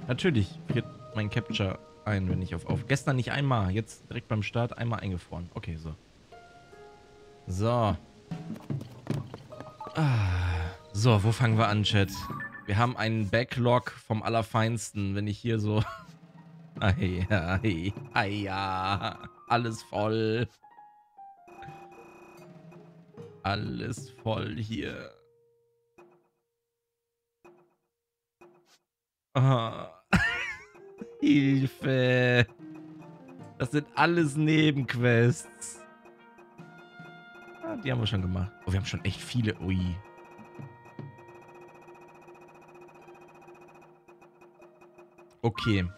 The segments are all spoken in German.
Natürlich friert mein Capture ein, wenn ich auf. Gestern nicht einmal, jetzt direkt beim Start einmal eingefroren. Okay, so. So. So, wo fangen wir an, Chat? Wir haben einen Backlog vom Allerfeinsten, wenn ich hier so... Ei, ei, ei, ja. Alles voll. Alles voll hier. Oh. Hilfe. Das sind alles Nebenquests. Ah, die haben wir schon gemacht. Oh, wir haben schon echt viele. Ui. Okay.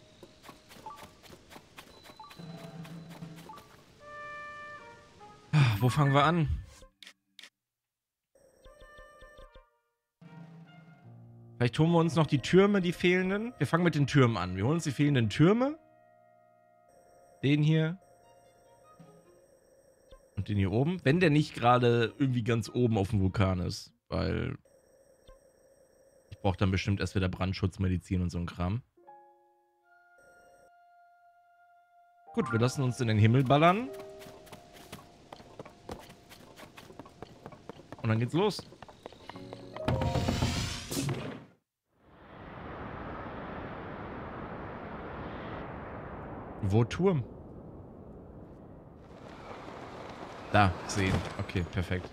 Wo fangen wir an? Vielleicht holen wir uns noch die Türme, die fehlenden. Wir fangen mit den Türmen an. Wir holen uns die fehlenden Türme. Den hier. Und den hier oben. Wenn der nicht gerade irgendwie ganz oben auf dem Vulkan ist. Weil ich brauche dann bestimmt erst wieder Brandschutzmedizin und so ein Kram. Gut, wir lassen uns in den Himmel ballern. Und dann geht's los. Wo Turm? Da, sehen. Okay, perfekt.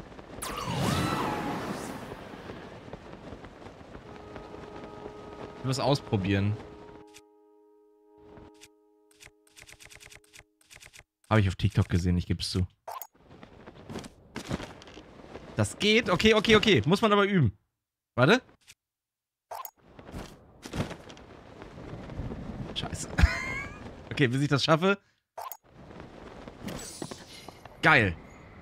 Ich will was ausprobieren. Habe ich auf TikTok gesehen, ich gebe es zu. Das geht? Okay, okay, okay. Muss man aber üben. Warte. Scheiße. Okay, bis ich das schaffe. Geil.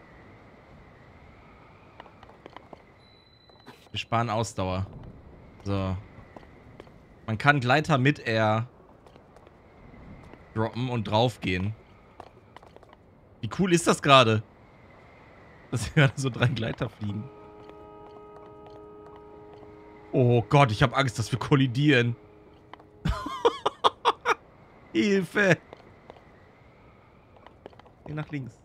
Wir sparen Ausdauer. So. Man kann Gleiter mit Air droppen und draufgehen. Wie cool ist das gerade? Dass hier gerade so 3 Gleiter fliegen. Oh Gott, ich habe Angst, dass wir kollidieren. Hilfe! Hier nach links.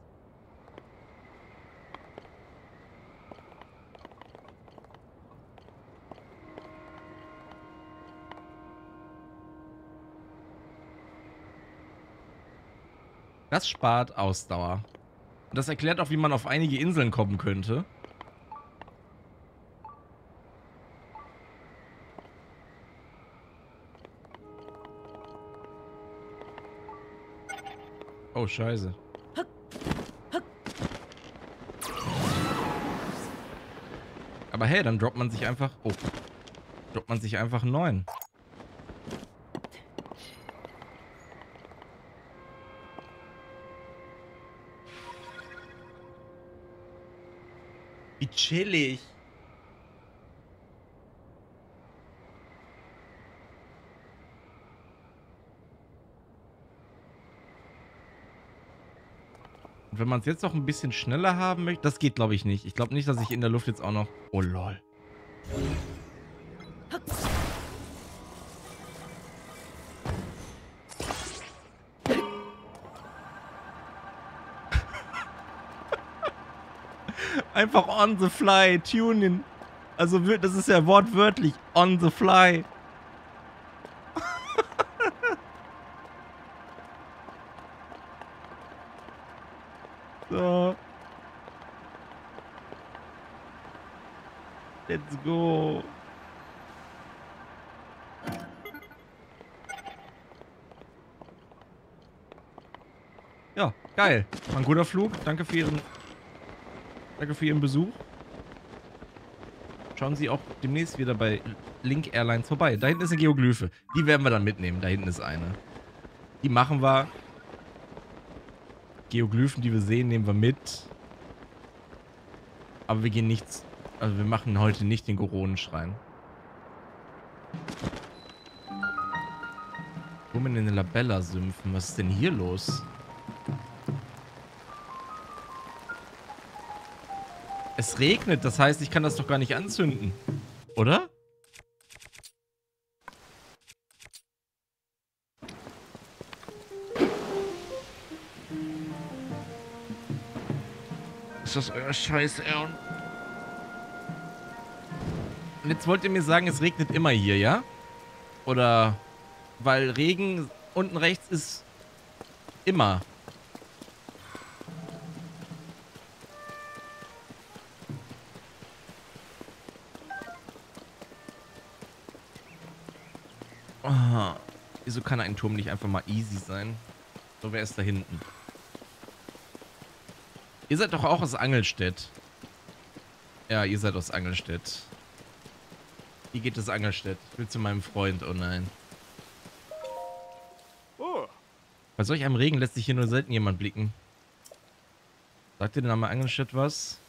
Das spart Ausdauer. Und das erklärt auch, wie man auf einige Inseln kommen könnte. Oh, scheiße. Aber hey, dann droppt man sich einfach... Oh. Droppt man sich einfach einen neuen. Wie chillig. Und wenn man es jetzt noch ein bisschen schneller haben möchte, das geht, glaube ich, nicht. Ich glaube nicht, dass ich in der Luft jetzt auch noch... Oh, lol. Einfach on the fly, tunen. Also, das ist ja wortwörtlich on the fly. So. Let's go. Ja, geil. War ein guter Flug. Danke für Ihren Besuch. Schauen Sie auch demnächst wieder bei Link Airlines vorbei. Da hinten ist eine Geoglyphe. Die werden wir dann mitnehmen. Da hinten ist eine. Die machen wir. Geoglyphen, die wir sehen, nehmen wir mit. Aber wir gehen nichts. Also wir machen heute nicht den Goronenschrein. Wo in den Labella-Sümpfen? Was ist denn hier los? Es regnet, das heißt, ich kann das doch gar nicht anzünden. Oder? Ist das euer Scheiß, ey? Und jetzt wollt ihr mir sagen, es regnet immer hier, ja? Oder, weil Regen unten rechts ist immer. Oh, wieso kann ein Turm nicht einfach mal easy sein? So wäre es da hinten. Ihr seid doch auch aus Angelstedt. Ja, ihr seid aus Angelstedt. Wie geht es Angelstedt? Ich will zu meinem Freund, oh nein. Bei solch einem Regen lässt sich hier nur selten jemand blicken. Sagt dir der Name Angelstedt was?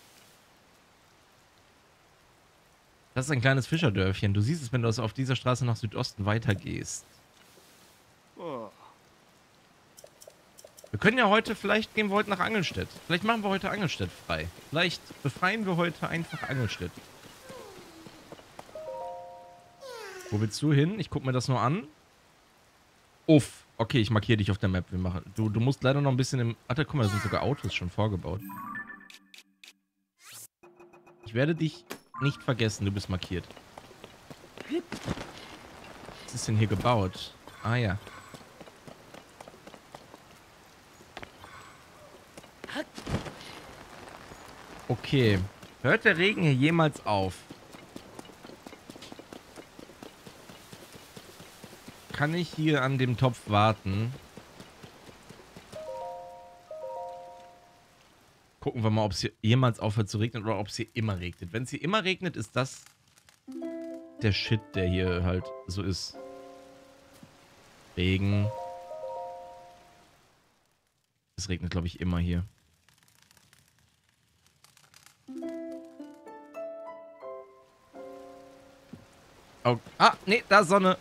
Das ist ein kleines Fischerdörfchen. Du siehst es, wenn du auf dieser Straße nach Südosten weitergehst. Wir können ja heute, vielleicht gehen wir heute nach Angelstedt. Vielleicht machen wir heute Angelstedt frei. Vielleicht befreien wir heute einfach Angelstedt. Wo willst du hin? Ich guck mir das nur an. Uff. Okay, ich markiere dich auf der Map. Du musst leider noch ein bisschen im... Ach, guck mal, da sind sogar Autos schon vorgebaut. Ich werde dich nicht vergessen, du bist markiert. Was ist denn hier gebaut? Ah ja. Okay. Hört der Regen hier jemals auf? Kann ich hier an dem Topf warten? Gucken wir mal, ob es hier jemals aufhört zu regnen oder ob es hier immer regnet. Wenn es hier immer regnet, ist das der Shit, der hier halt so ist. Regen. Es regnet, glaube ich, immer hier. Oh. Ah, nee, da ist Sonne.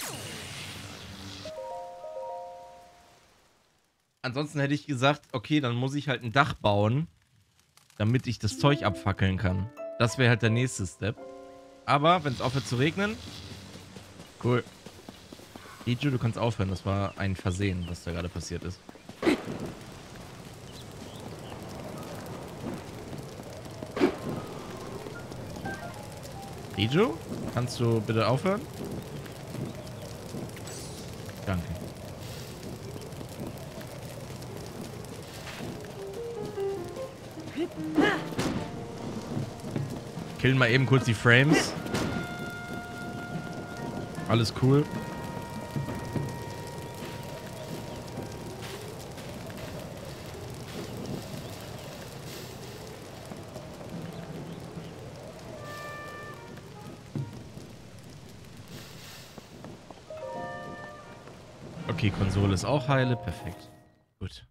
Ansonsten hätte ich gesagt, okay, dann muss ich halt ein Dach bauen, damit ich das Zeug abfackeln kann. Das wäre halt der nächste Step. Aber, wenn es aufhört zu regnen... Cool. Iju, du kannst aufhören. Das war ein Versehen, was da gerade passiert ist. Iju, kannst du bitte aufhören? Danke. Killen mal eben kurz die Frames. Alles cool. Okay, Konsole ist auch heile. Perfekt. Gut.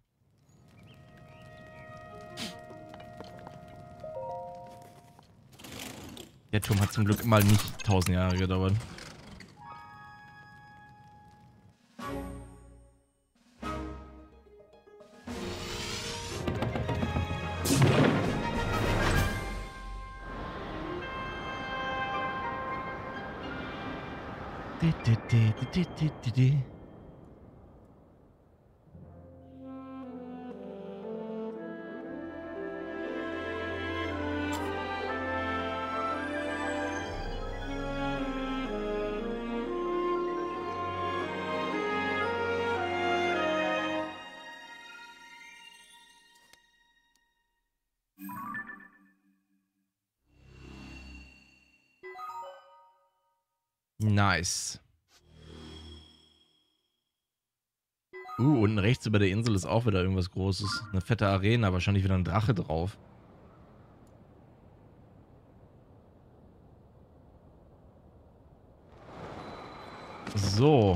Der Turm hat zum Glück mal nicht 1000 Jahre gedauert. Nice. Unten rechts über der Insel ist auch wieder irgendwas Großes. Eine fette Arena, wahrscheinlich wieder ein Drache drauf. So.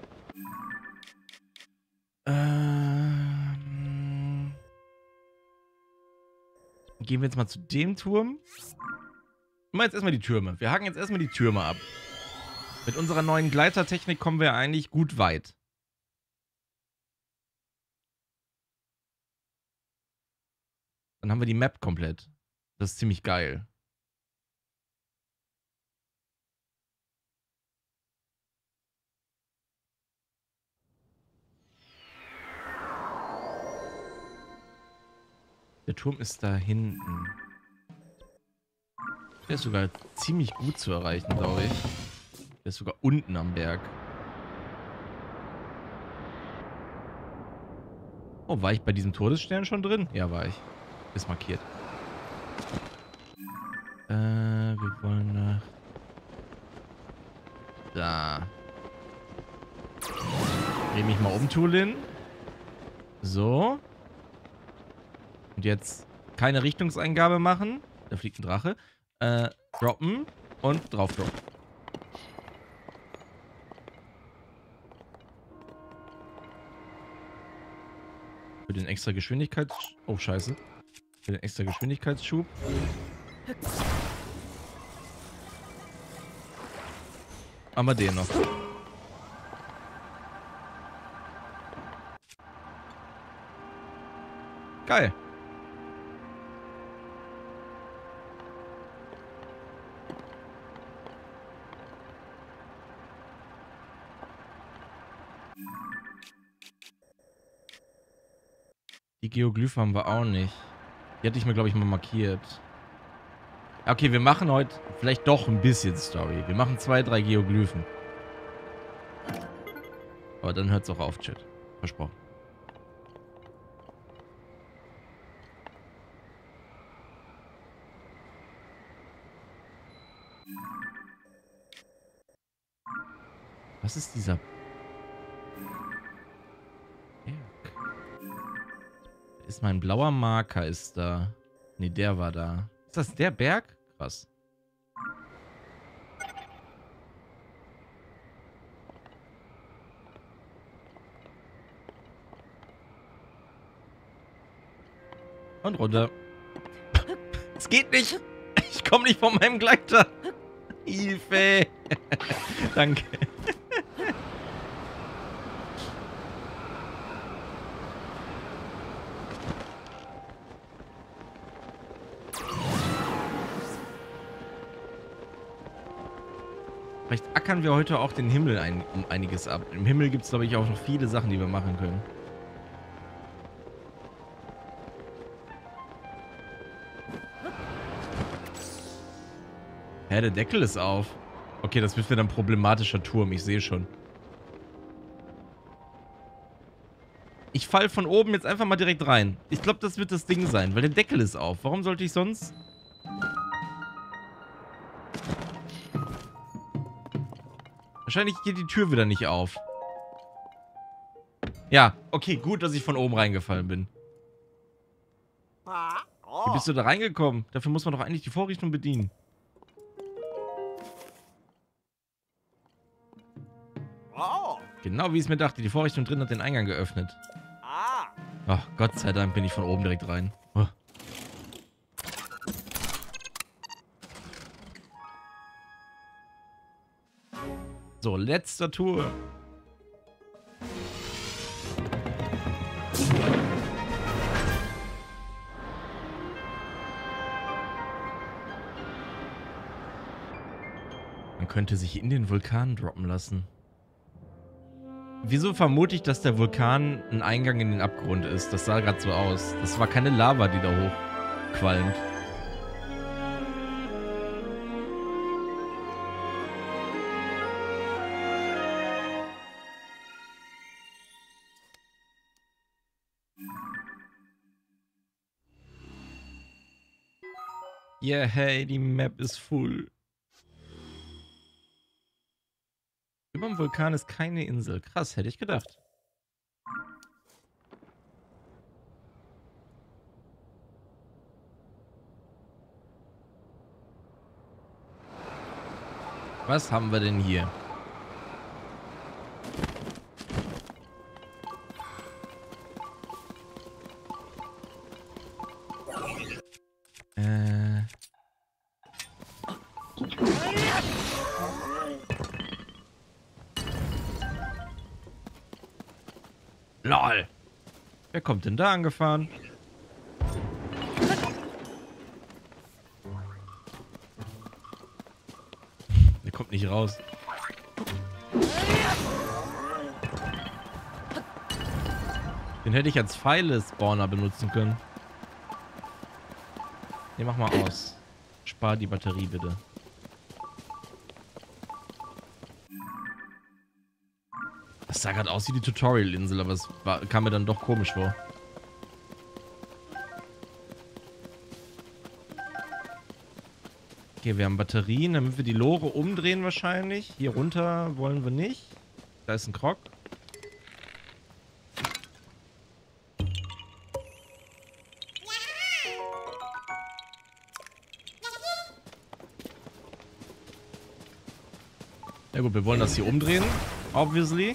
Gehen wir jetzt mal zu dem Turm. Wir machen jetzt erstmal die Türme. Wir haken jetzt erstmal die Türme ab. Mit unserer neuen Gleitertechnik kommen wir eigentlich gut weit. Dann haben wir die Map komplett. Das ist ziemlich geil. Der Turm ist da hinten. Der ist sogar ziemlich gut zu erreichen, glaube ich. Der ist sogar unten am Berg. Oh, war ich bei diesem Todesstern schon drin? Ja, war ich. Ist markiert. Wir wollen nach... Da. Dreh mich mal um, Tulin. So. Und jetzt keine Richtungseingabe machen. Da fliegt ein Drache. Droppen und drauf droppen. Für den extra Geschwindigkeits... Oh, scheiße. Für den extra Geschwindigkeitsschub. Haben wir den noch. Geil. Die Geoglyphen haben wir auch nicht. Die hatte ich mir, glaube ich, mal markiert. Okay, wir machen heute vielleicht doch ein bisschen Story. Wir machen 2, 3 Geoglyphen. Aber dann hört es auch auf, Chat. Versprochen. Was ist dieser Berg? Ist mein blauer Marker ist da. Ne, der war da. Ist das der Berg? Krass. Und runter. Es geht nicht. Ich komme nicht von meinem Gleiter. Hilfe. Danke. Vielleicht ackern wir heute auch den Himmel um einiges ab. Im Himmel gibt es, glaube ich, auch noch viele Sachen, die wir machen können. Hä, der Deckel ist auf. Okay, das wird wieder ein problematischer Turm, ich sehe schon. Ich fall von oben jetzt einfach mal direkt rein. Ich glaube, das wird das Ding sein, weil der Deckel ist auf. Warum sollte ich sonst... Wahrscheinlich geht die Tür wieder nicht auf. Ja, okay, gut, dass ich von oben reingefallen bin. Wie bist du da reingekommen? Dafür muss man doch eigentlich die Vorrichtung bedienen. Genau wie ich es mir dachte. Die Vorrichtung drin hat den Eingang geöffnet. Ach, Gott sei Dank bin ich von oben direkt rein. Oh. So, letzter Tour. Man könnte sich in den Vulkan droppen lassen. Wieso vermute ich, dass der Vulkan ein Eingang in den Abgrund ist? Das sah gerade so aus. Das war keine Lava, die da hochqualmt. Yeah, hey, die Map ist full. Über dem Vulkan ist keine Insel. Krass, hätte ich gedacht. Was haben wir denn hier? LOL. Wer kommt denn da angefahren? Der kommt nicht raus. Den hätte ich als Pfeile-Spawner benutzen können. Ne, mach mal aus. Spar die Batterie bitte. Das sah gerade aus wie die Tutorial-Insel, aber kam mir dann doch komisch vor. Okay, wir haben Batterien, damit wir die Lore umdrehen wahrscheinlich. Hier runter wollen wir nicht. Da ist ein Krog. Ja gut, wir wollen das hier umdrehen. Obviously.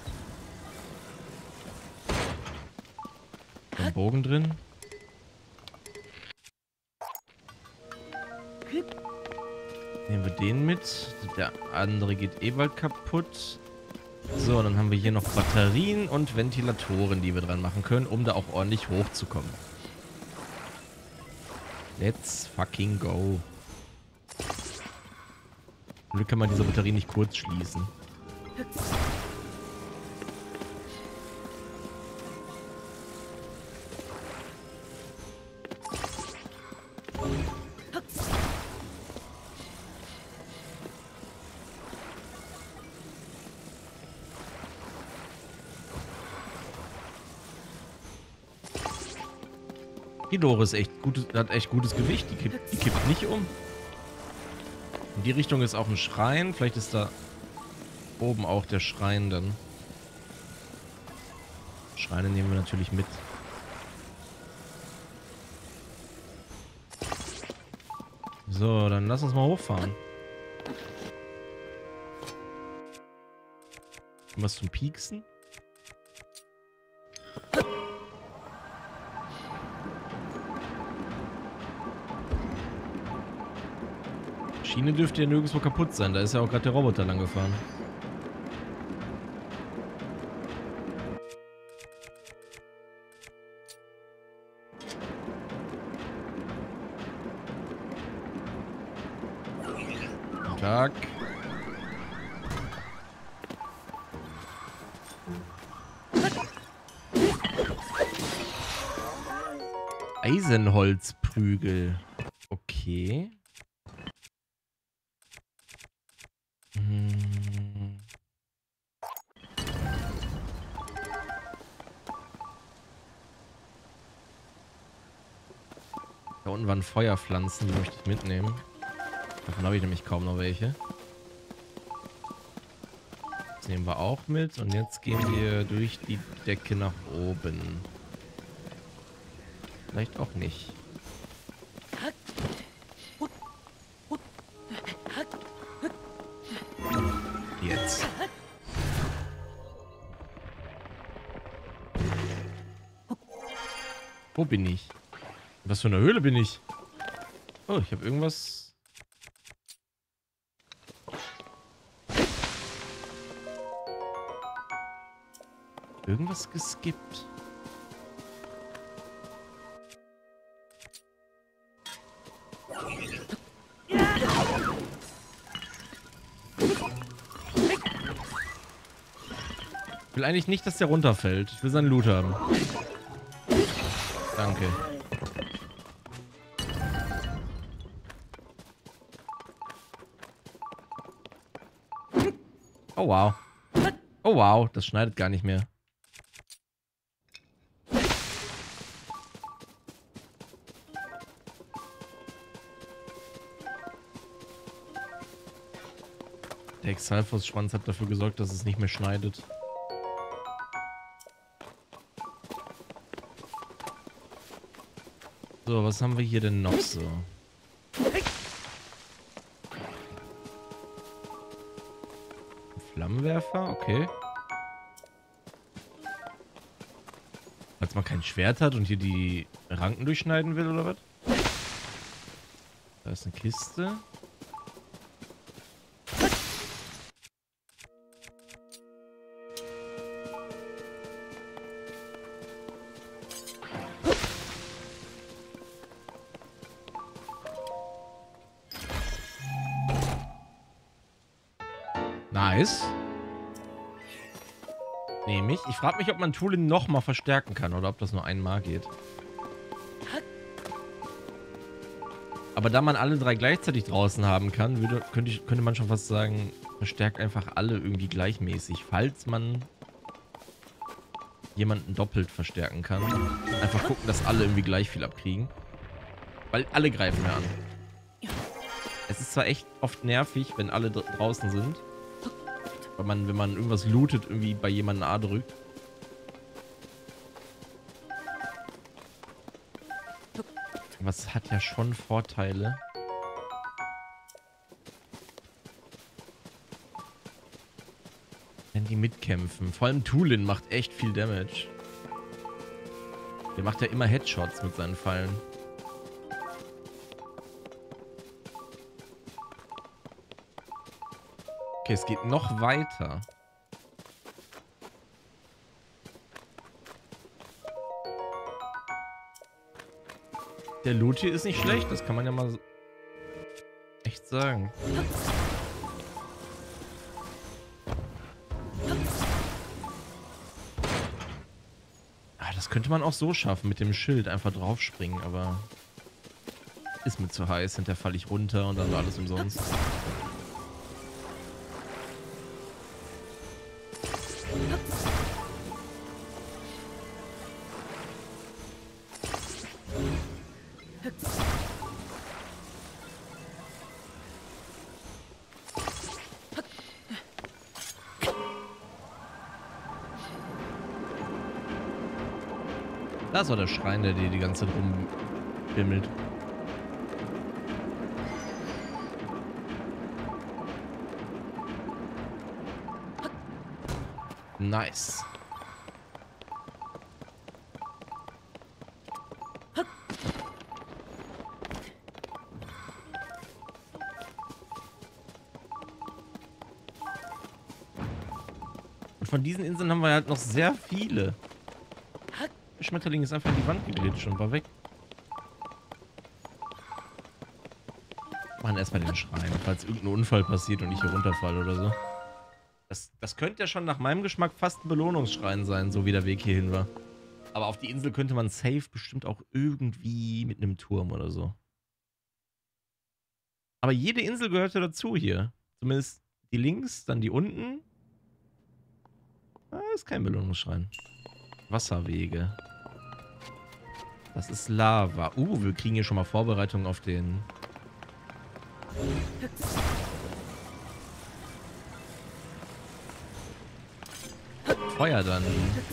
Ein Bogen drin. Nehmen wir den mit. Der andere geht eh bald kaputt. So, dann haben wir hier noch Batterien und Ventilatoren, die wir dran machen können, um da auch ordentlich hochzukommen. Let's fucking go. Wie kann man diese Batterie nicht kurz schließen? Die Lore ist echt gutes, hat echt gutes Gewicht. Die kippt nicht um. In die Richtung ist auch ein Schrein. Vielleicht ist da oben auch der Schrein dann. Schreine nehmen wir natürlich mit. So, dann lass uns mal hochfahren. Was zum Pieksen? Schiene dürfte ja nirgendwo kaputt sein. Da ist ja auch gerade der Roboter lang gefahren. Guten Tag. Eisenholzprügel. Okay. Da unten waren Feuerpflanzen, die möchte ich mitnehmen. Davon habe ich nämlich kaum noch welche. Das nehmen wir auch mit und jetzt gehen wir durch die Decke nach oben. Vielleicht auch nicht. Jetzt. Wo bin ich? Was für eine Höhle bin ich? Oh, ich habe irgendwas. Irgendwas geskippt. Ich will eigentlich nicht, dass der runterfällt. Ich will seinen Loot haben. Danke. Oh wow. Oh wow, das schneidet gar nicht mehr. Der Exalfos-Schwanz hat dafür gesorgt, dass es nicht mehr schneidet. So, was haben wir hier denn noch so? Flammenwerfer, okay. Falls man kein Schwert hat und hier die Ranken durchschneiden will, oder was? Da ist eine Kiste. Nice. Nehme ich. Ich frage mich, ob man Tulin nochmal verstärken kann oder ob das nur einmal geht. Aber da man alle 3 gleichzeitig draußen haben kann, könnte man schon fast sagen, verstärkt einfach alle irgendwie gleichmäßig. Falls man jemanden doppelt verstärken kann. Einfach gucken, dass alle irgendwie gleich viel abkriegen. Weil alle greifen mehr an. Es ist zwar echt oft nervig, wenn alle draußen sind. Weil man, wenn man irgendwas lootet, irgendwie bei jemandem A drückt. Aber es hat ja schon Vorteile. Wenn die mitkämpfen. Vor allem Tulin macht echt viel Damage. Der macht ja immer Headshots mit seinen Pfeilen. Okay, es geht noch weiter. Der Loot hier ist nicht schlecht, das kann man ja mal echt sagen. Ah, das könnte man auch so schaffen, mit dem Schild einfach draufspringen, aber ist mir zu heiß, hinterher falle ich runter und dann war alles umsonst. Das war der Schrein, der dir die ganze Zeit rumbimmelt. Nice. Und von diesen Inseln haben wir halt noch sehr viele. Der Schmetterling ist einfach in die Wand geglitscht und war weg. Machen erstmal den Schrein, falls irgendein Unfall passiert und ich hier runterfalle oder so. Das könnte ja schon nach meinem Geschmack fast ein Belohnungsschrein sein, so wie der Weg hierhin war. Aber auf die Insel könnte man safe bestimmt auch irgendwie mit einem Turm oder so. Aber jede Insel gehört ja dazu hier. Zumindest die links, dann die unten. Ah, ist kein Belohnungsschrein. Wasserwege. Das ist Lava. Wir kriegen hier schon mal Vorbereitungen auf den... Feuer dann.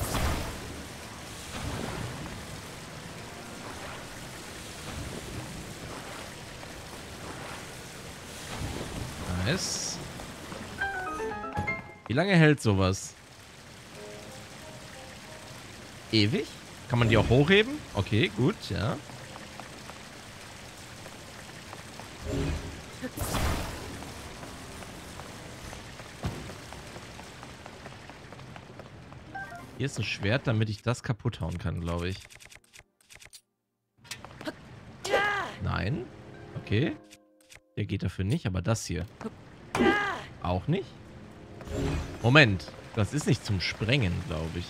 Nice. Wie lange hält sowas? Ewig? Kann man die auch hochheben? Okay, gut, ja. Hier ist ein Schwert, damit ich das kaputt hauen kann, glaube ich. Nein. Okay. Der geht dafür nicht, aber das hier. Auch nicht. Moment. Das ist nicht zum Sprengen, glaube ich.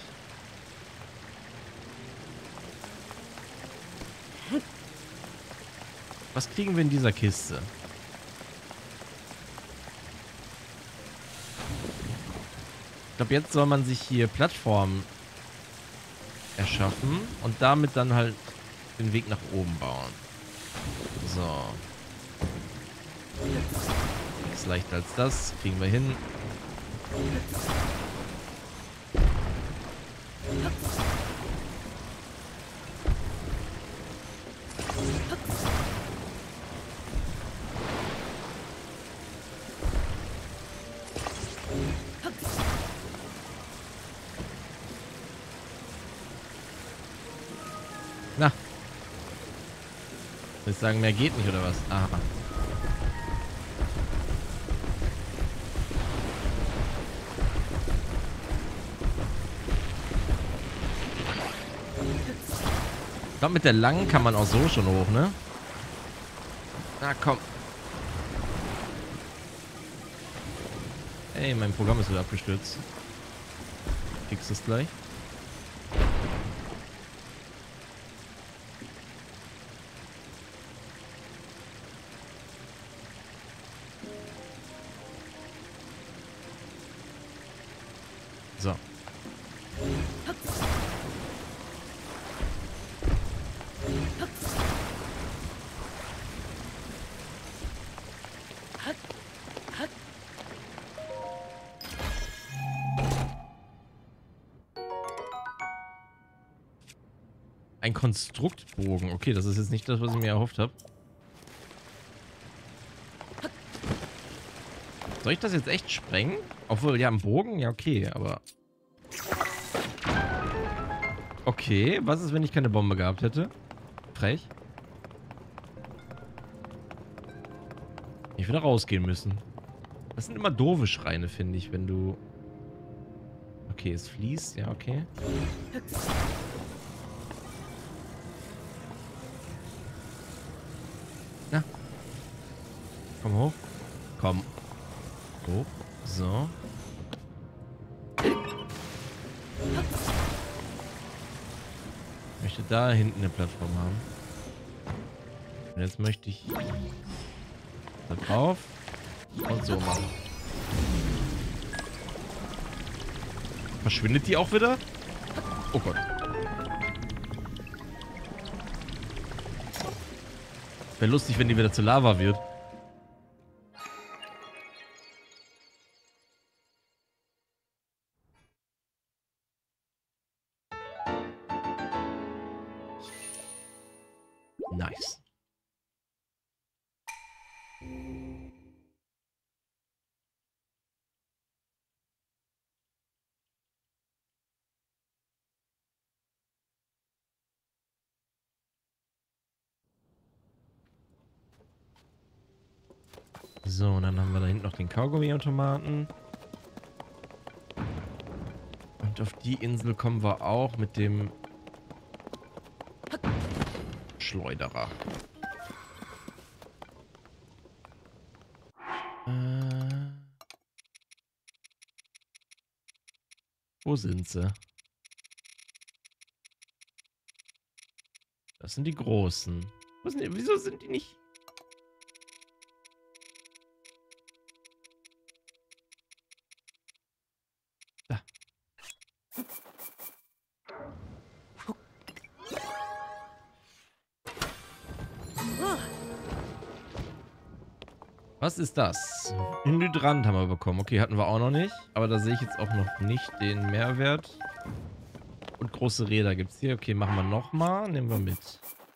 Was kriegen wir in dieser Kiste? Ich glaube, jetzt soll man sich hier Plattformen erschaffen und damit dann halt den Weg nach oben bauen. So. Ist leichter als das. Kriegen wir hin. Na. Soll ich sagen, mehr geht nicht, oder was? Aha. Ich glaube, mit der langen kann man auch so schon hoch, ne? Na, komm. Ey, mein Programm ist wieder abgestürzt. Fix es gleich. So. Ein Konstruktbogen. Okay, das ist jetzt nicht das, was ich mir erhofft habe. Soll ich das jetzt echt sprengen? Obwohl, ja, ein Bogen? Ja, okay, aber... Okay, was ist, wenn ich keine Bombe gehabt hätte? Frech. Ich würde rausgehen müssen. Das sind immer doofe Schreine, finde ich, wenn du... Okay, es fließt. Ja, okay. Na. Komm hoch. Komm. Hoch. So. Ich möchte da hinten eine Plattform haben. Und jetzt möchte ich da drauf und so machen. Verschwindet die auch wieder? Oh Gott. Wäre lustig, wenn die wieder zu Lava wird. Nice. So, und dann haben wir da hinten noch den Kaugummi-Automaten. Und auf die Insel kommen wir auch mit dem Schleuderer. Wo sind sie? Das sind die Großen. Wieso sind die nicht... Da. Was ist das? Ein Hydrant haben wir bekommen. Okay, hatten wir auch noch nicht. Aber da sehe ich jetzt auch noch nicht den Mehrwert. Und große Räder gibt es hier. Okay, machen wir nochmal. Nehmen wir mit.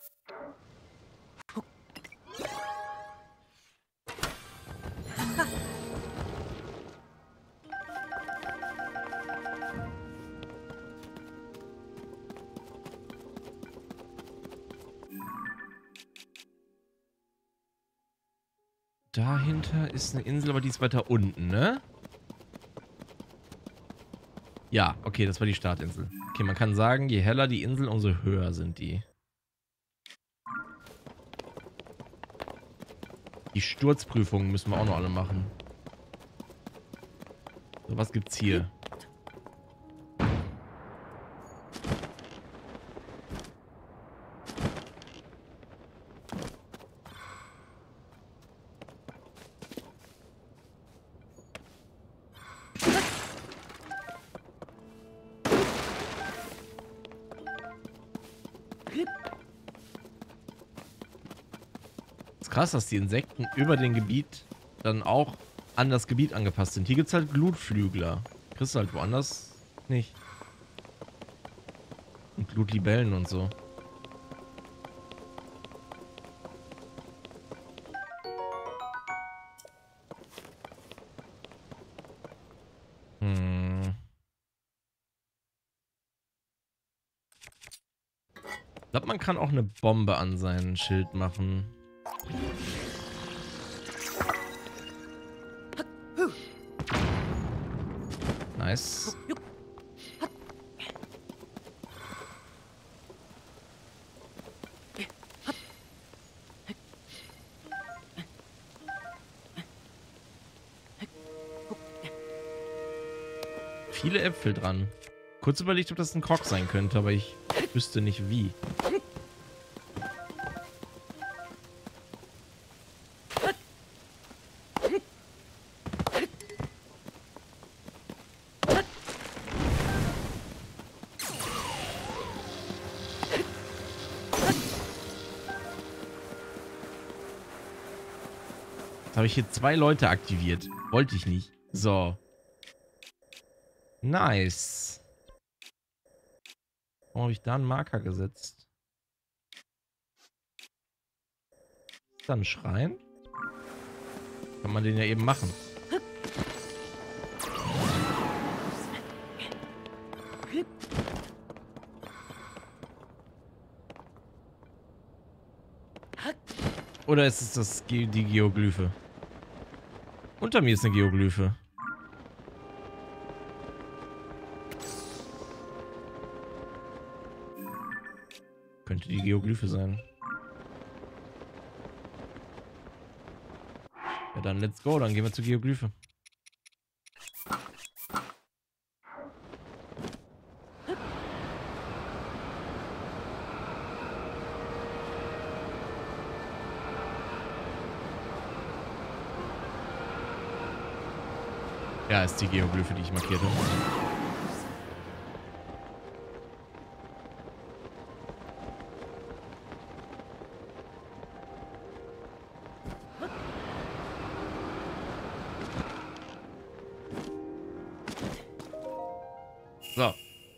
Dahinter ist eine Insel, aber die ist weiter unten, ne? Ja, okay, das war die Startinsel. Okay, man kann sagen, je heller die Insel, umso höher sind die. Die Sturzprüfungen müssen wir auch noch alle machen. So, was gibt's hier? Krass, dass die Insekten über den Gebiet dann auch an das Gebiet angepasst sind. Hier gibt es halt Glutflügler. Kriegst du halt woanders nicht. Und Glutlibellen und so. Ich glaube, man kann auch eine Bombe an sein Schild machen. Nice. Viele Äpfel dran. Kurz überlegt, ob das ein Krog sein könnte, aber ich wüsste nicht wie. habe ich hier 2 Leute aktiviert. Wollte ich nicht. So. Nice. Warum habe ich da einen Marker gesetzt? Ist da ein Schrein? Kann man den ja eben machen. Oder ist es die Geoglyphe? Unter mir ist eine Geoglyphe. Könnte die Geoglyphe sein. Ja, dann let's go. Dann gehen wir zur Geoglyphe. Ja, ist die Geoglyphe, die ich markierte. So.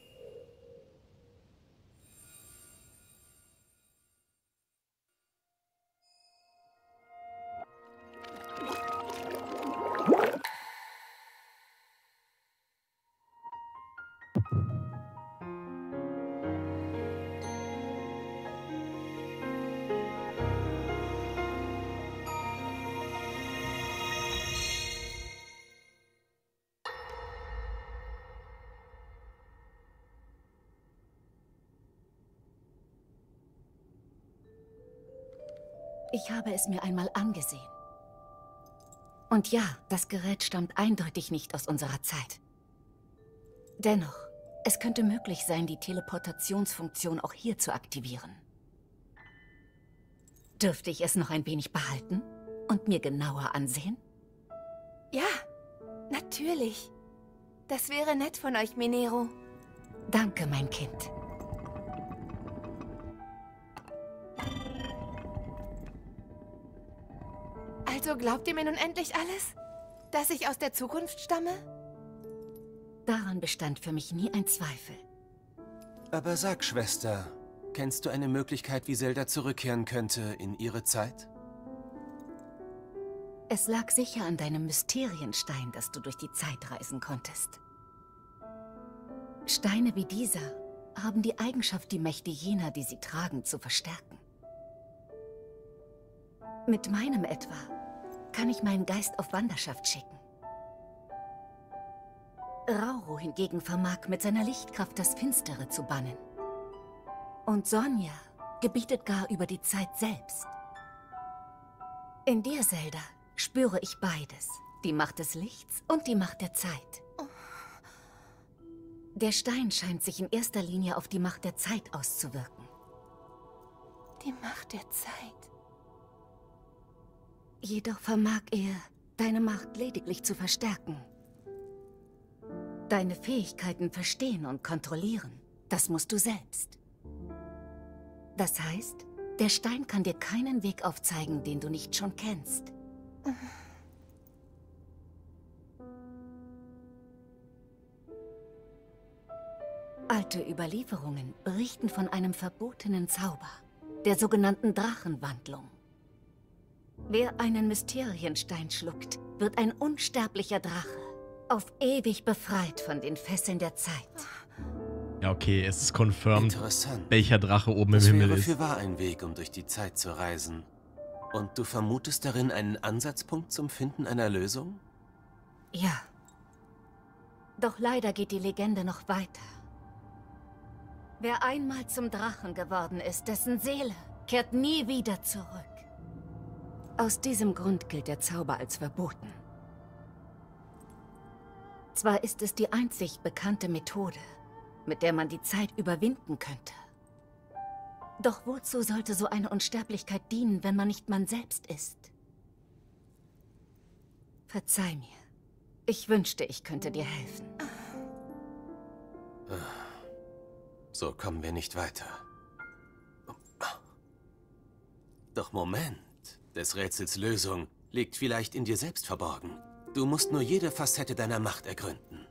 Ich habe es mir einmal angesehen. Und ja, das Gerät stammt eindeutig nicht aus unserer Zeit. Dennoch, es könnte möglich sein, die Teleportationsfunktion auch hier zu aktivieren. Dürfte ich es noch ein wenig behalten und mir genauer ansehen? Ja, natürlich. Das wäre nett von euch, Minero. Danke, mein Kind. Also glaubt ihr mir nun endlich alles? Dass ich aus der Zukunft stamme? Daran bestand für mich nie ein Zweifel. Aber sag, Schwester, kennst du eine Möglichkeit, wie Zelda zurückkehren könnte in ihre Zeit? Es lag sicher an deinem Mysterienstein, dass du durch die Zeit reisen konntest. Steine wie dieser haben die Eigenschaft, die Mächte jener, die sie tragen, zu verstärken. Mit meinem etwa kann ich meinen Geist auf Wanderschaft schicken. Rauro hingegen vermag mit seiner Lichtkraft das Finstere zu bannen. Und Sonja gebietet gar über die Zeit selbst. In dir, Zelda, spüre ich beides. Die Macht des Lichts und die Macht der Zeit. Der Stein scheint sich in erster Linie auf die Macht der Zeit auszuwirken. Die Macht der Zeit. Jedoch vermag er, deine Macht lediglich zu verstärken. Deine Fähigkeiten verstehen und kontrollieren, das musst du selbst. Das heißt, der Stein kann dir keinen Weg aufzeigen, den du nicht schon kennst. Alte Überlieferungen berichten von einem verbotenen Zauber, der sogenannten Drachenwandlung. Wer einen Mysterienstein schluckt, wird ein unsterblicher Drache, auf ewig befreit von den Fesseln der Zeit. Ja, okay, es ist confirmed, Interessant. welcher Drache oben im Das Himmel wäre ist. fürwahr ein Weg, um durch die Zeit zu reisen. Und du vermutest darin einen Ansatzpunkt zum Finden einer Lösung? Ja. Doch leider geht die Legende noch weiter. Wer einmal zum Drachen geworden ist, dessen Seele kehrt nie wieder zurück. Aus diesem Grund gilt der Zauber als verboten. Zwar ist es die einzig bekannte Methode, mit der man die Zeit überwinden könnte. Doch wozu sollte so eine Unsterblichkeit dienen, wenn man nicht man selbst ist? Verzeih mir. Ich wünschte, ich könnte dir helfen. So kommen wir nicht weiter. Doch Moment. Des Rätsels Lösung liegt vielleicht in dir selbst verborgen. Du musst nur jede Facette deiner Macht ergründen.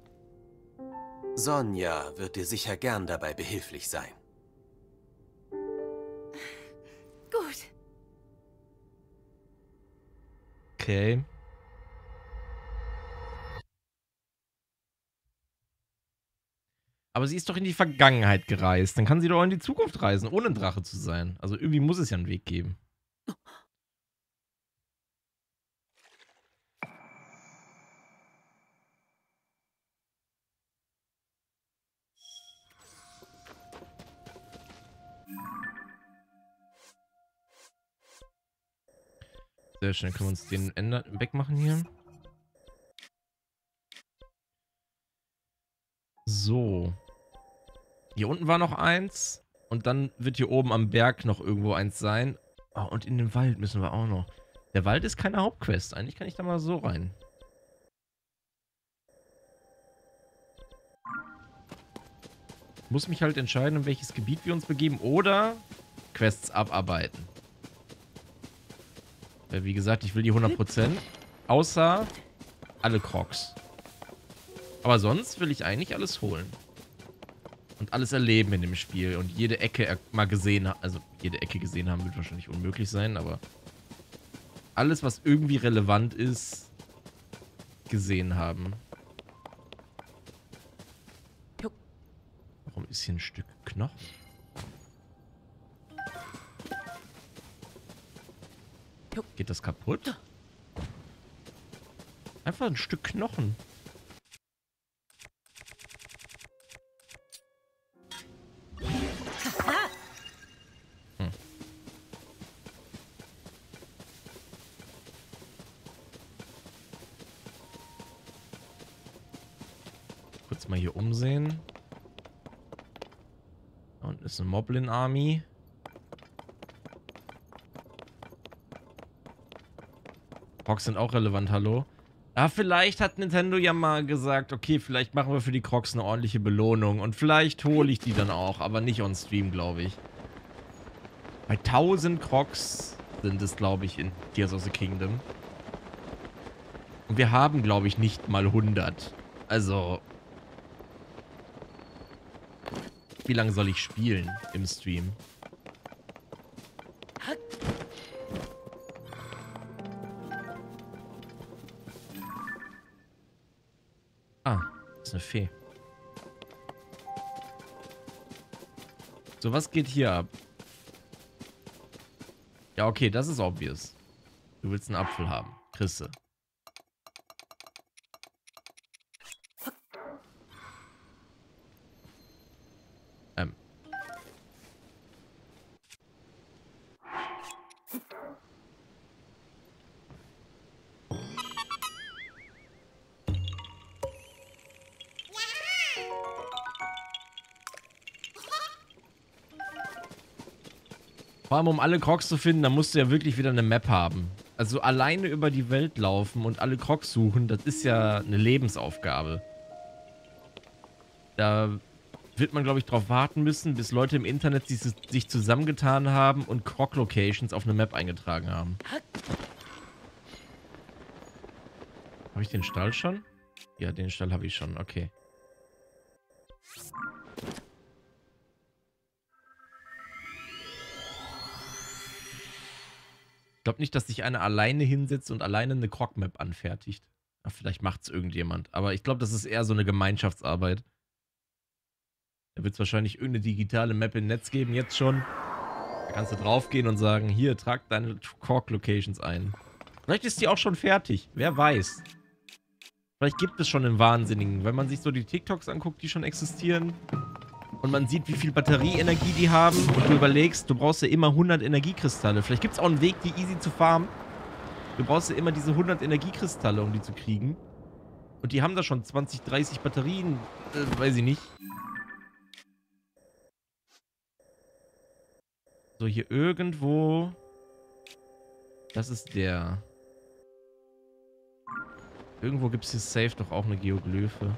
Sonja wird dir sicher gern dabei behilflich sein. Gut. Okay. Aber sie ist doch in die Vergangenheit gereist. Dann kann sie doch auch in die Zukunft reisen, ohne ein Drache zu sein. Also irgendwie muss es ja einen Weg geben. Sehr schnell können wir uns den wegmachen hier. So. Hier unten war noch eins. Und dann wird hier oben am Berg noch irgendwo eins sein. Oh, und in den Wald müssen wir auch noch. Der Wald ist keine Hauptquest. Eigentlich kann ich da mal so rein. Ich muss mich halt entscheiden, in welches Gebiet wir uns begeben. Oder Quests abarbeiten. Weil, wie gesagt, ich will die 100%. Außer alle Crocs. Aber sonst will ich eigentlich alles holen. Und alles erleben in dem Spiel. Und jede Ecke mal gesehen haben. Also, jede Ecke gesehen haben wird wahrscheinlich unmöglich sein, aber alles, was irgendwie relevant ist, gesehen haben. Warum ist hier ein Stück Knochen? Geht das kaputt? Einfach ein Stück Knochen. Kurz mal hier umsehen. Da unten ist eine Moblin Army. Crocs sind auch relevant, hallo? Ja, vielleicht hat Nintendo ja mal gesagt, okay, vielleicht machen wir für die Crocs eine ordentliche Belohnung. Und vielleicht hole ich die dann auch, aber nicht on Stream, glaube ich. Bei 1000 Crocs sind es, glaube ich, in Tears of the Kingdom. Und wir haben, glaube ich, nicht mal 100. Also, wie lange soll ich spielen im Stream? Ah, das ist eine Fee. So, was geht hier ab? Ja, okay, das ist obvious. Du willst einen Apfel haben. Chrisse. Vor allem, um alle Crocs zu finden, da musst du ja wirklich wieder eine Map haben. Also alleine über die Welt laufen und alle Crocs suchen, das ist ja eine Lebensaufgabe. Da wird man, glaube ich, drauf warten müssen, bis Leute im Internet sich zusammengetan haben und Croc-Locations auf eine Map eingetragen haben. Habe ich den Stall schon? Ja, den Stall habe ich schon, okay. Ich glaube nicht, dass sich einer alleine hinsetzt und alleine eine Croc-Map anfertigt. Ja, vielleicht macht es irgendjemand. Aber ich glaube, das ist eher so eine Gemeinschaftsarbeit. Da wird es wahrscheinlich irgendeine digitale Map im Netz geben, jetzt schon. Da kannst du draufgehen und sagen, hier, trag deine Croc-Locations ein. Vielleicht ist die auch schon fertig. Wer weiß. Vielleicht gibt es schon einen Wahnsinnigen. Wenn man sich so die TikToks anguckt, die schon existieren. Und man sieht, wie viel Batterieenergie die haben. Und du überlegst, du brauchst ja immer 100 Energiekristalle. Vielleicht gibt es auch einen Weg, die easy zu farmen. Du brauchst ja immer diese 100 Energiekristalle, um die zu kriegen. Und die haben da schon 20, 30 Batterien. Weiß ich nicht. So, hier irgendwo. Das ist der. Irgendwo gibt es hier safe doch auch eine Geoglyphe.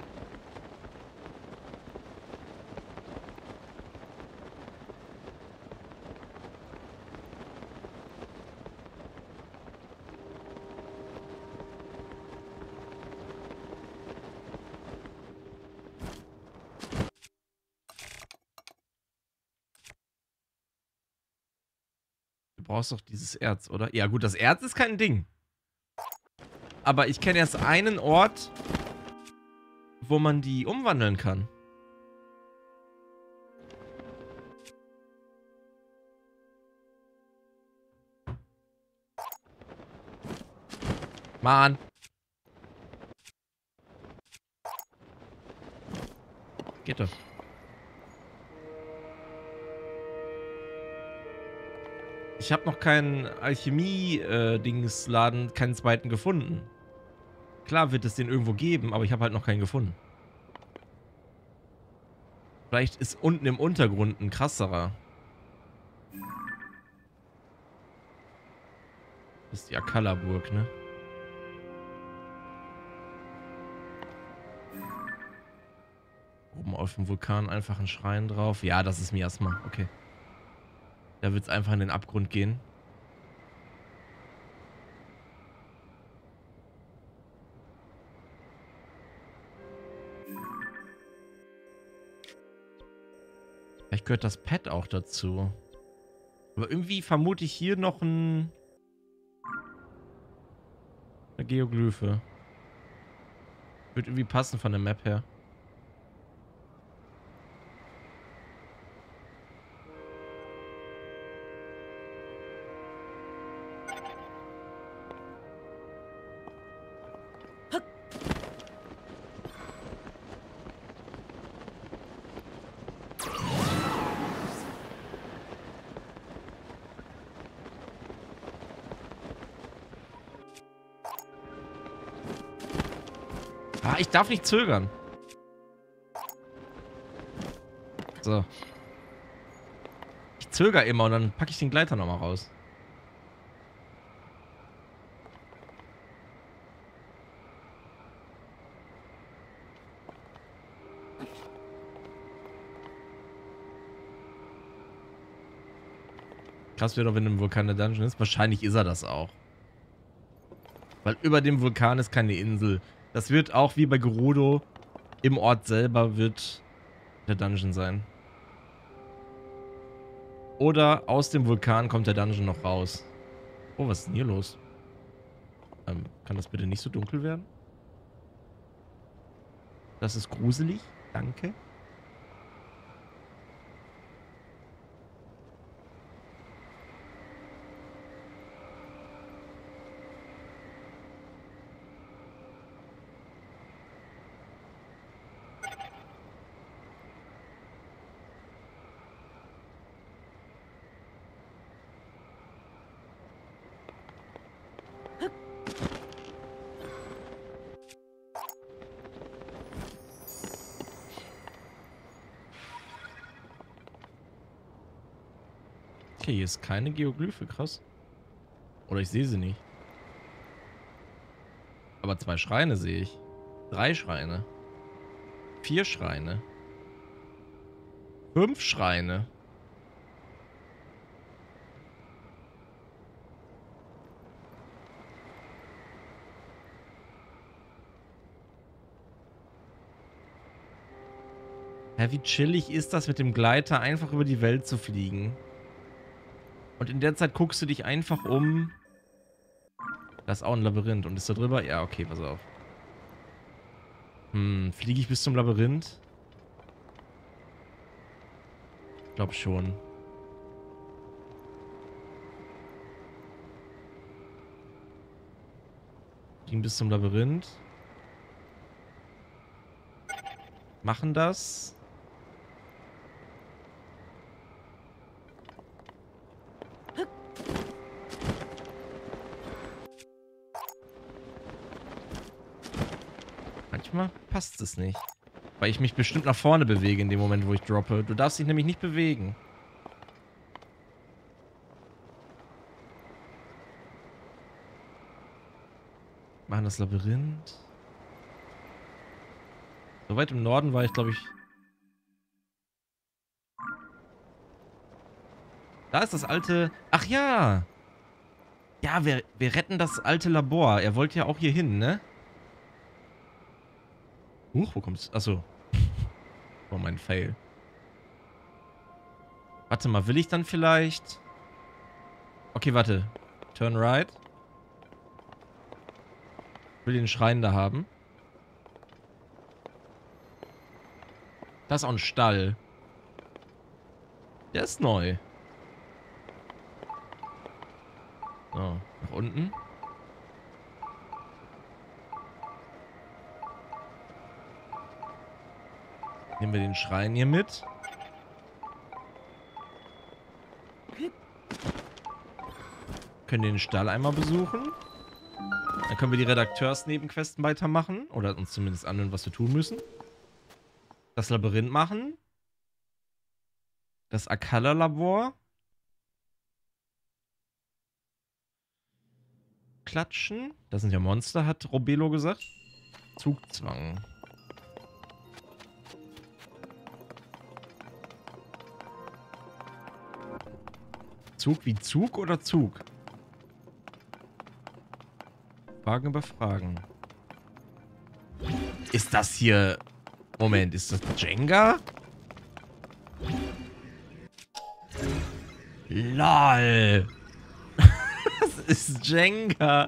brauchst doch dieses Erz, oder? Ja gut, das Erz ist kein Ding. Aber ich kenne erst einen Ort, wo man die umwandeln kann. Mann. Geht doch. Ich habe noch keinen Alchemie-Dingsladen, keinen zweiten gefunden. Klar wird es den irgendwo geben, aber ich habe halt noch keinen gefunden. Vielleicht ist unten im Untergrund ein krasserer. Das ist die Akala-Burg, ne? Oben auf dem Vulkan einfach ein Schrein drauf. Ja, das ist Miasma. Okay. Da wird es einfach in den Abgrund gehen. Vielleicht gehört das Pad auch dazu. Aber irgendwie vermute ich hier noch eine Geoglyphe. Wird irgendwie passen von der Map her. Ah, ich darf nicht zögern. So. Ich zögere immer und dann packe ich den Gleiter nochmal raus. Krass wäre doch, wenn im Vulkan der Dungeon ist. Wahrscheinlich ist er das auch. Weil über dem Vulkan ist keine Insel. Das wird auch wie bei Gerudo im Ort selber wird der Dungeon sein. Oder aus dem Vulkan kommt der Dungeon noch raus. Oh, was ist denn hier los? Kann das bitte nicht so dunkel werden? Das ist gruselig. Danke. Okay, hier ist keine Geoglyphe, krass. Oder ich sehe sie nicht. Aber 2 Schreine sehe ich. 3 Schreine. 4 Schreine. 5 Schreine. Hä, wie chillig ist das, mit dem Gleiter einfach über die Welt zu fliegen? Und in der Zeit guckst du dich einfach um. Da ist auch ein Labyrinth. Und ist da drüber? Ja, okay, pass auf. Fliege ich bis zum Labyrinth? Ich glaube schon. Fliegen bis zum Labyrinth. Machen das. Manchmal passt es nicht. Weil ich mich bestimmt nach vorne bewege in dem Moment, wo ich droppe. Du darfst dich nämlich nicht bewegen. Machen das Labyrinth. So weit im Norden war ich, glaube ich... Da ist das alte... Ach ja! Ja, wir retten das alte Labor. Er wollte ja auch hier hin, ne? Wo kommt's? Achso. Oh, mein Fail. Warte mal, will ich dann vielleicht... Okay, warte. Turn right. Ich will den Schrein da haben. Das ist auch ein Stall. Der ist neu. So, nach unten. Nehmen wir den Schrein hier mit. Können den Stall einmal besuchen. Dann können wir die Redakteursnebenquesten weitermachen. Oder uns zumindest anhören, was wir tun müssen. Das Labyrinth machen. Das Akala-Labor. Klatschen. Das sind ja Monster, hat Robelo gesagt. Zugzwang. Zug wie Zug oder Zug? Fragen über Fragen. Ist das hier... Moment, ist das Jenga? LOL. Das ist Jenga.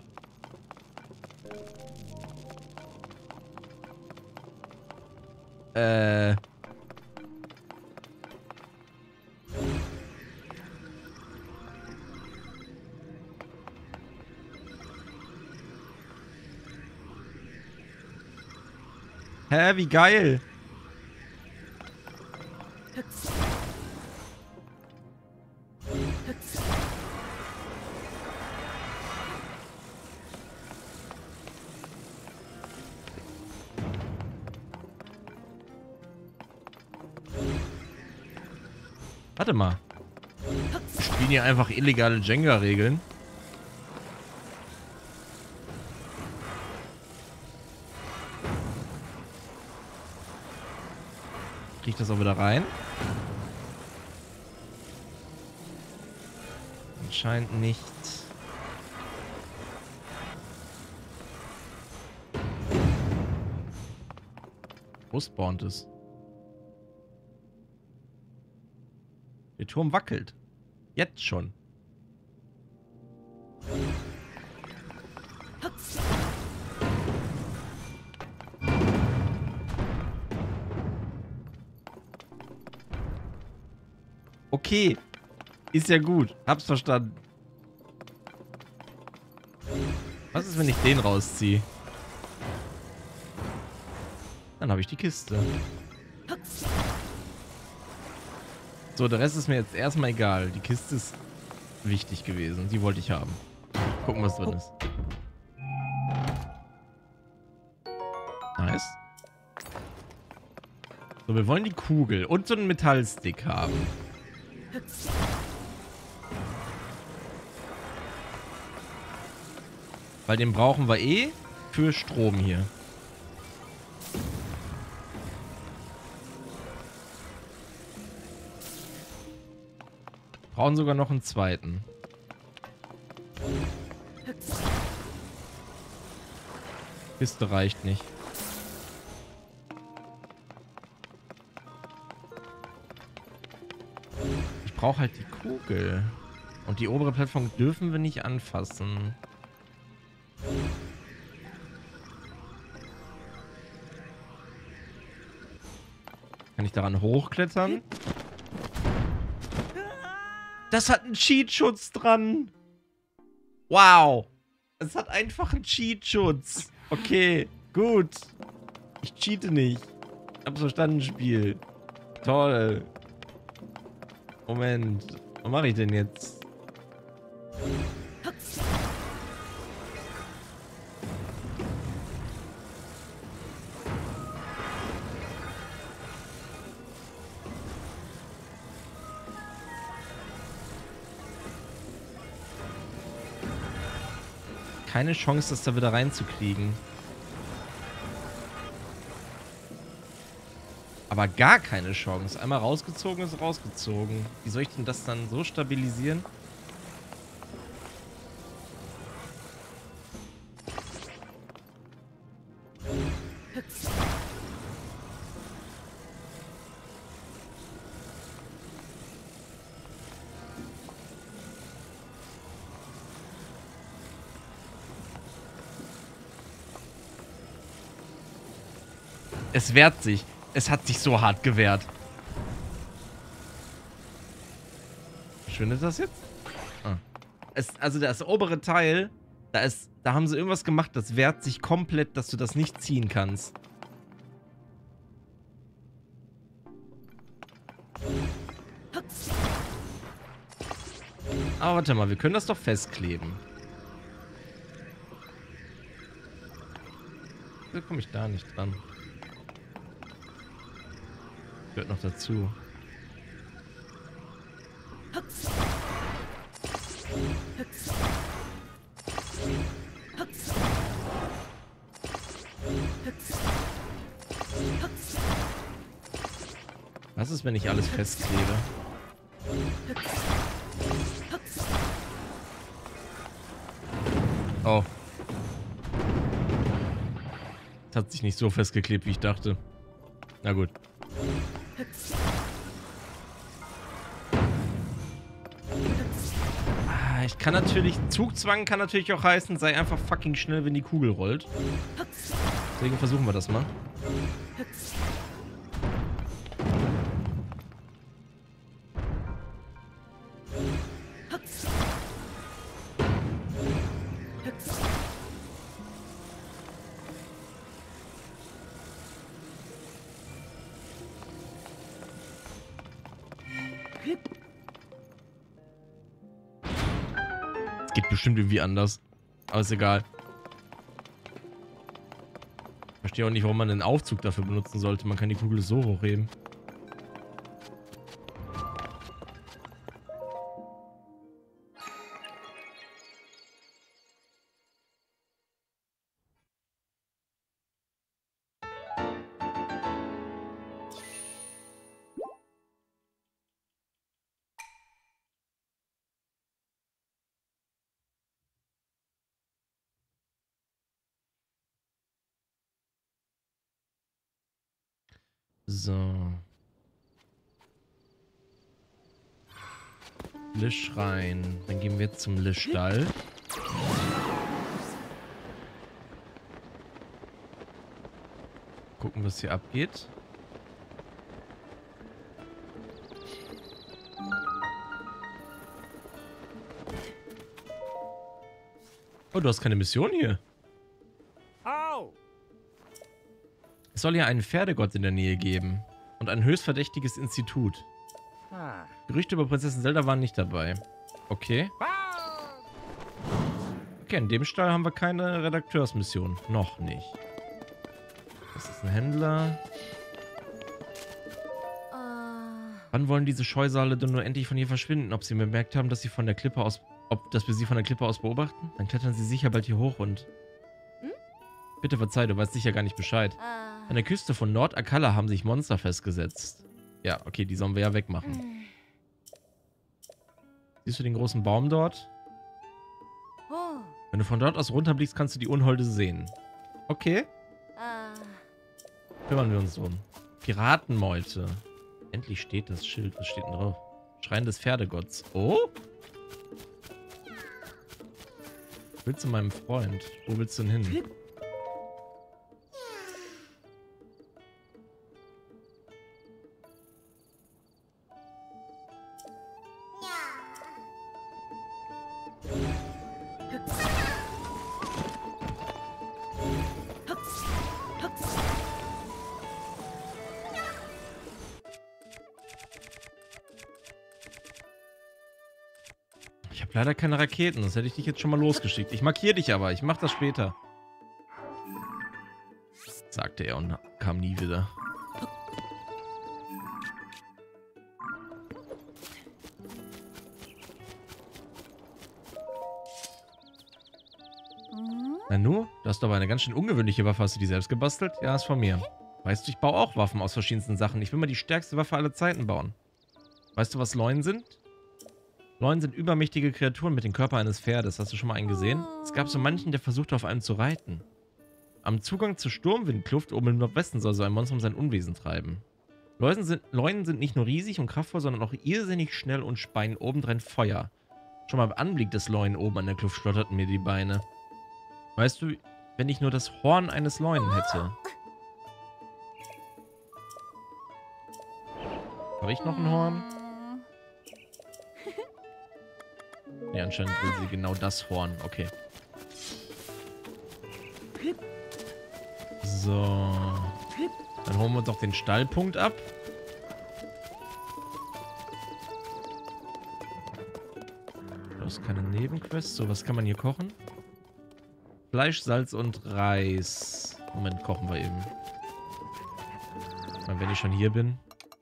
Hä, wie geil. Warte mal. Wir spielen hier einfach illegale Jenga-Regeln. Krieg ich das auch wieder rein? Anscheinend nicht. Wo spawnt es? Der Turm wackelt. Jetzt schon. Okay. Ist ja gut. Hab's verstanden. Was ist, wenn ich den rausziehe? Dann habe ich die Kiste. So, der Rest ist mir jetzt erstmal egal. Die Kiste ist wichtig gewesen. Die wollte ich haben. Gucken, was drin ist. Nice. So, wir wollen die Kugel und so einen Metallstick haben. Weil den brauchen wir eh für Strom hier. Brauchen sogar noch einen zweiten. Kiste reicht nicht. Ich brauche halt die Kugel. Und die obere Plattform dürfen wir nicht anfassen. Kann ich daran hochklettern? Das hat einen Cheatschutz dran. Wow. Es hat einfach einen Cheatschutz. Okay, gut. Ich cheate nicht. Ich hab's verstanden, Spiel. Toll. Moment. Was mache ich denn jetzt? Keine Chance, das da wieder reinzukriegen. Aber gar keine Chance. Einmal rausgezogen ist rausgezogen. Wie soll ich denn das dann so stabilisieren? Es wehrt sich. Es hat sich so hart gewehrt. Schön ist das jetzt? Ah. Also das obere Teil, da haben sie irgendwas gemacht, das wehrt sich komplett, dass du das nicht ziehen kannst. Aber warte mal, wir können das doch festkleben. Wieso komme ich da nicht dran? Gehört noch dazu. Was ist, wenn ich alles festklebe? Oh. Das hat sich nicht so festgeklebt, wie ich dachte. Na gut. Ich kann natürlich... Zugzwang kann natürlich auch heißen, sei einfach fucking schnell, wenn die Kugel rollt. Deswegen versuchen wir das mal. Geht bestimmt irgendwie anders. Aber ist egal. Ich verstehe auch nicht, warum man einen Aufzug dafür benutzen sollte. Man kann die Kugel so hochheben. So. Lischrein. Dann gehen wir jetzt zum Lischstall. Gucken, was hier abgeht. Oh, du hast keine Mission hier. Es soll ja einen Pferdegott in der Nähe geben. Und ein höchst verdächtiges Institut. Gerüchte über Prinzessin Zelda waren nicht dabei. Okay. Okay, in dem Stall haben wir keine Redakteursmission. Noch nicht. Das ist ein Händler. Wann wollen diese Scheusale denn nur endlich von hier verschwinden? Ob sie bemerkt haben, dass sie von der Klippe aus... dass wir sie von der Klippe aus beobachten? Dann klettern sie sicher bald hier hoch und... Bitte verzeih, du weißt sicher gar nicht Bescheid. An der Küste von Nord-Akalla haben sich Monster festgesetzt. Ja, okay, die sollen wir ja wegmachen. Siehst du den großen Baum dort? Wenn du von dort aus runterblickst, kannst du die Unholde sehen. Okay. Kümmern wir uns drum. Piratenmeute. Endlich steht das Schild. Was steht denn drauf? Schrein des Pferdegotts. Oh? Willst du meinem Freund? Wo willst du denn hin? Ich habe leider keine Raketen, sonst hätte ich dich jetzt schon mal losgeschickt. Ich markiere dich aber, ich mache das später. Sagte er und kam nie wieder. Nanu, du hast aber eine ganz schön ungewöhnliche Waffe. Hast du die selbst gebastelt? Ja, ist von mir. Weißt du, ich baue auch Waffen aus verschiedensten Sachen. Ich will mal die stärkste Waffe aller Zeiten bauen. Weißt du, was Leunen sind? Leunen sind übermächtige Kreaturen mit dem Körper eines Pferdes. Hast du schon mal einen gesehen? Es gab so manchen, der versuchte, auf einem zu reiten. Am Zugang zur Sturmwindkluft oben im Nordwesten soll so ein Monstrum sein Unwesen treiben. Leunen sind nicht nur riesig und kraftvoll, sondern auch irrsinnig schnell und speien obendrein Feuer. Schon mal beim Anblick des Leunen oben an der Kluft schlotterten mir die Beine. Weißt du, wenn ich nur das Horn eines Leunen hätte. Habe ich noch ein Horn? Ja, anscheinend will sie genau das Horn. Okay. So. Dann holen wir uns auch den Stallpunkt ab. Das ist keine Nebenquest. So, was kann man hier kochen? Fleisch, Salz und Reis. Moment, kochen wir eben. Wenn ich schon hier bin.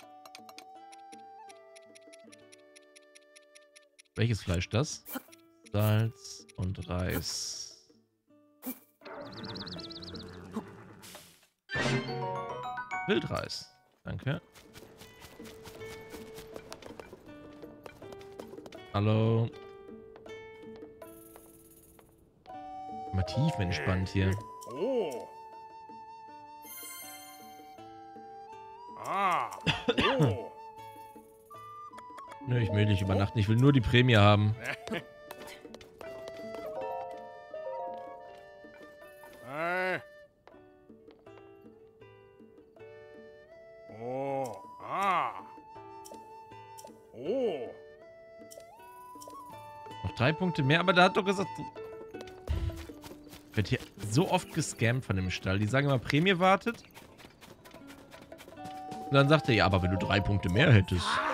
Welches Fleisch das? Salz und Reis. Wildreis. Danke. Hallo. Mal tiefenentspannt hier. Oh. Ah. Oh. Nö, ich will nicht übernachten. Ich will nur die Prämie haben. Oh. Ah. Oh. Noch 3 Punkte mehr, aber da hat doch gesagt... Wird hier so oft gescammt von dem Stall. Die sagen immer, Prämie wartet. Und dann sagt er, ja, aber wenn du 3 Punkte mehr hättest...